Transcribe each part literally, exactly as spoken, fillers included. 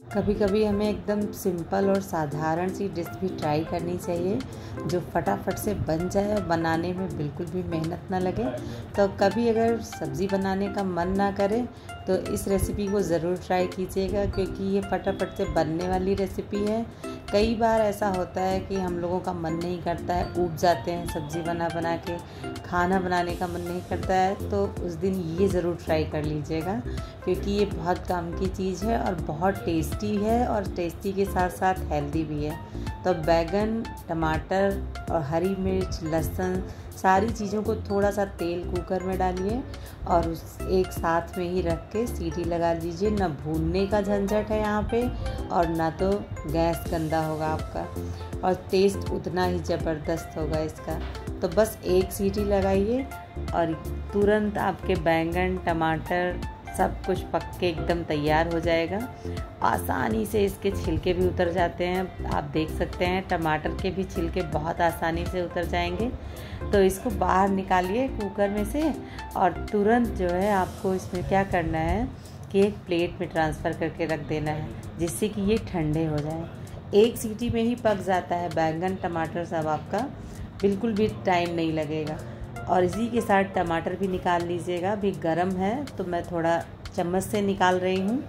कभी कभी हमें एकदम सिंपल और साधारण सी डिश भी ट्राई करनी चाहिए जो फटाफट से बन जाए और बनाने में बिल्कुल भी मेहनत ना लगे। तो कभी अगर सब्ज़ी बनाने का मन ना करे तो इस रेसिपी को ज़रूर ट्राई कीजिएगा, क्योंकि ये फटाफट से बनने वाली रेसिपी है। कई बार ऐसा होता है कि हम लोगों का मन नहीं करता है, ऊब जाते हैं सब्ज़ी बना बना के, खाना बनाने का मन नहीं करता है, तो उस दिन ये ज़रूर ट्राई कर लीजिएगा, क्योंकि ये बहुत काम की चीज़ है और बहुत टेस्टी है और टेस्टी के साथ साथ हेल्दी भी है। तो बैगन, टमाटर और हरी मिर्च, लहसुन, सारी चीज़ों को थोड़ा सा तेल कुकर में डालिए और उस एक साथ में ही रख के सीटी लगा लीजिए। ना भूनने का झंझट है यहाँ पे और ना तो गैस गंदा होगा आपका, और टेस्ट उतना ही ज़बरदस्त होगा इसका। तो बस एक सीटी लगाइए और तुरंत आपके बैंगन, टमाटर सब कुछ पक के एकदम तैयार हो जाएगा। आसानी से इसके छिलके भी उतर जाते हैं, आप देख सकते हैं टमाटर के भी छिलके बहुत आसानी से उतर जाएंगे। तो इसको बाहर निकालिए कुकर में से और तुरंत जो है आपको इसमें क्या करना है कि एक प्लेट में ट्रांसफ़र करके रख देना है, जिससे कि ये ठंडे हो जाए। एक सीटी में ही पक जाता है बैंगन, टमाटर सब आपका, बिल्कुल भी टाइम नहीं लगेगा। और इसी के साथ टमाटर भी निकाल लीजिएगा, अभी गर्म है तो मैं थोड़ा चम्मच से निकाल रही हूँ।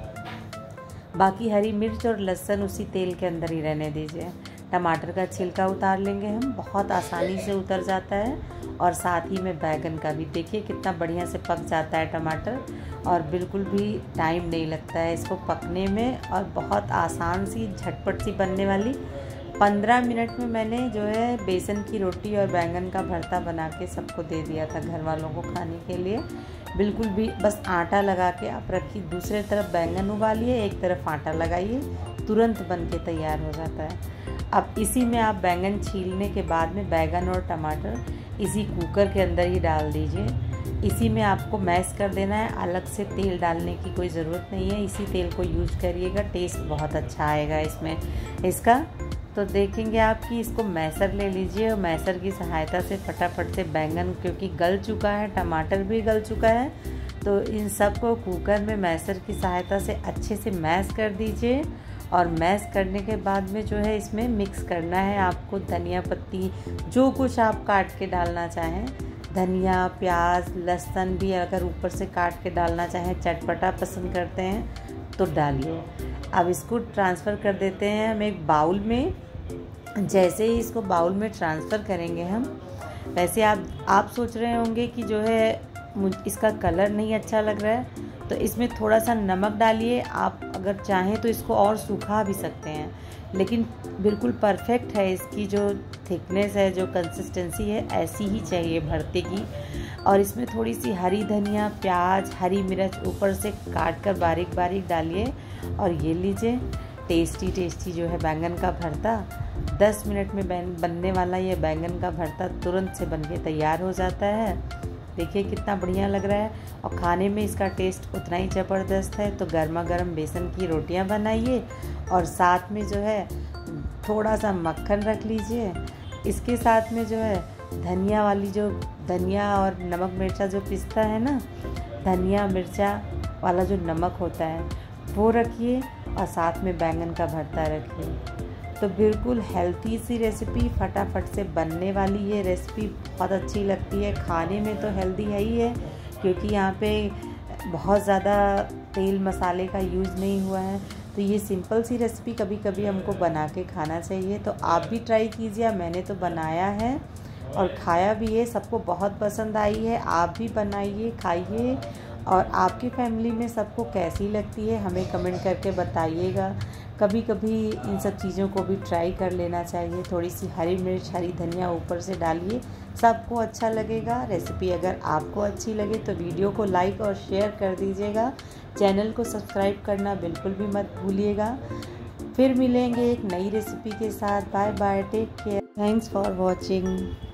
बाकी हरी मिर्च और लहसुन उसी तेल के अंदर ही रहने दीजिए। टमाटर का छिलका उतार लेंगे हम, बहुत आसानी से उतर जाता है। और साथ ही में बैगन का भी देखिए कितना बढ़िया से पक जाता है टमाटर, और बिल्कुल भी टाइम नहीं लगता है इसको पकने में, और बहुत आसान सी झटपट सी बनने वाली। पंद्रह मिनट में मैंने जो है बेसन की रोटी और बैंगन का भरता बना के सबको दे दिया था घर वालों को खाने के लिए। बिल्कुल भी बस आटा लगा के आप रखिए, दूसरे तरफ बैंगन उबालिए, एक तरफ आटा लगाइए, तुरंत बन के तैयार हो जाता है। अब इसी में आप बैंगन छीलने के बाद में बैगन और टमाटर इसी कुकर के अंदर ही डाल दीजिए। इसी में आपको मैश कर देना है, अलग से तेल डालने की कोई ज़रूरत नहीं है। इसी तेल को यूज करिएगा, टेस्ट बहुत अच्छा आएगा इसमें इसका। तो देखेंगे आप कि इसको मैसर ले लीजिए और मैसर की सहायता से फटाफट से बैंगन, क्योंकि गल चुका है, टमाटर भी गल चुका है, तो इन सब को कुकर में मैसर की सहायता से अच्छे से मैश कर दीजिए। और मैश करने के बाद में जो है इसमें मिक्स करना है आपको धनिया पत्ती, जो कुछ आप काट के डालना चाहें, धनिया, प्याज, लहसुन भी अगर ऊपर से काट के डालना चाहें, चटपटा पसंद करते हैं तो डालिए। अब इसको ट्रांसफ़र कर देते हैं हम एक बाउल में। जैसे ही इसको बाउल में ट्रांसफ़र करेंगे हम, वैसे आप आप सोच रहे होंगे कि जो है मुझ इसका कलर नहीं अच्छा लग रहा है, तो इसमें थोड़ा सा नमक डालिए। आप अगर चाहें तो इसको और सूखा भी सकते हैं, लेकिन बिल्कुल परफेक्ट है इसकी जो थिकनेस है, जो कंसिस्टेंसी है, ऐसी ही चाहिए भरते की। और इसमें थोड़ी सी हरी धनिया, प्याज, हरी मिर्च ऊपर से काट कर बारीक बारीक डालिए। और ये लीजिए टेस्टी टेस्टी जो है बैंगन का भरता। दस मिनट में बनने वाला ये बैंगन का भरता तुरंत से बन के तैयार हो जाता है। देखिए कितना बढ़िया लग रहा है और खाने में इसका टेस्ट उतना ही ज़बरदस्त है। तो गर्मा गर्म बेसन की रोटियां बनाइए और साथ में जो है थोड़ा सा मक्खन रख लीजिए। इसके साथ में जो है धनिया वाली जो धनिया और नमक मिर्चा जो पिसता है ना, धनिया मिर्चा वाला जो नमक होता है वो रखिए, और साथ में बैंगन का भरता रखिए। तो बिल्कुल हेल्थी सी रेसिपी, फटाफट से बनने वाली ये रेसिपी बहुत अच्छी लगती है। खाने में तो हेल्दी है ही है, क्योंकि यहाँ पे बहुत ज़्यादा तेल मसाले का यूज़ नहीं हुआ है। तो ये सिंपल सी रेसिपी कभी कभी हमको बना के खाना चाहिए। तो आप भी ट्राई कीजिए, मैंने तो बनाया है और खाया भी है, सबको बहुत पसंद आई है। आप भी बनाइए, खाइए, और आपकी फैमिली में सबको कैसी लगती है हमें कमेंट करके बताइएगा। कभी कभी इन सब चीज़ों को भी ट्राई कर लेना चाहिए। थोड़ी सी हरी मिर्च, हरी धनिया ऊपर से डालिए, सबको अच्छा लगेगा। रेसिपी अगर आपको अच्छी लगे तो वीडियो को लाइक और शेयर कर दीजिएगा। चैनल को सब्सक्राइब करना बिल्कुल भी मत भूलिएगा। फिर मिलेंगे एक नई रेसिपी के साथ। Bye bye, take care, thanks for watching.